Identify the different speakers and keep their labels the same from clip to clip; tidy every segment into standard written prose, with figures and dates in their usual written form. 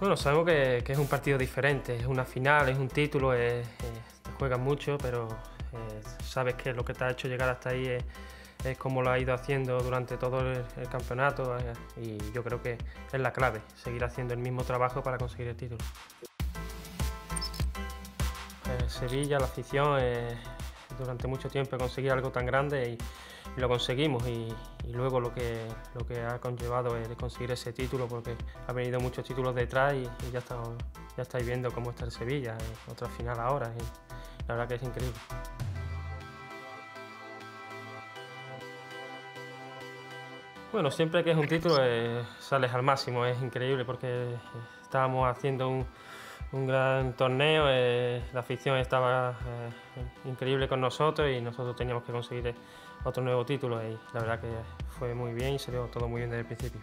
Speaker 1: Bueno, sabemos que es un partido diferente, es una final, es un título, te juegas mucho, pero sabes que lo que te ha hecho llegar hasta ahí es como lo ha ido haciendo durante todo el campeonato, y yo creo que es la clave, seguir haciendo el mismo trabajo para conseguir el título. Sevilla, la afición, durante mucho tiempo conseguir algo tan grande y lo conseguimos, y luego lo que ha conllevado es conseguir ese título, porque ha venido muchos títulos detrás y ya estáis viendo cómo está el Sevilla, otra final ahora, y la verdad que es increíble. Bueno, siempre que es un título sales al máximo, es increíble porque estábamos haciendo un gran torneo, la afición estaba increíble con nosotros y nosotros teníamos que conseguir otro nuevo título, y la verdad que fue muy bien y se dio todo muy bien desde el principio.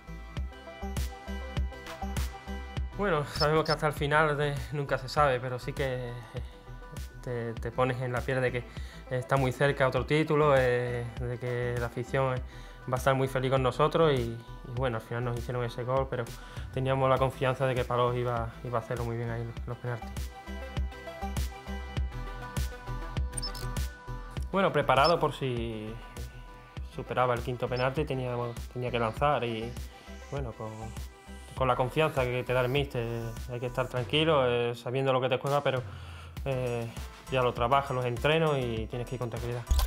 Speaker 1: Bueno, sabemos que hasta el final nunca se sabe, pero sí que te pones en la piel de que está muy cerca otro título, de que la afición va a estar muy feliz con nosotros, y bueno, al final nos hicieron ese gol, pero teníamos la confianza de que Palós iba a hacerlo muy bien ahí en los penaltis. Bueno, preparado por si superaba el quinto penalti, tenía que lanzar, y bueno, con la confianza que te da el míster, hay que estar tranquilo, sabiendo lo que te juega, pero ya lo trabajas, los entrenos y tienes que ir con tranquilidad.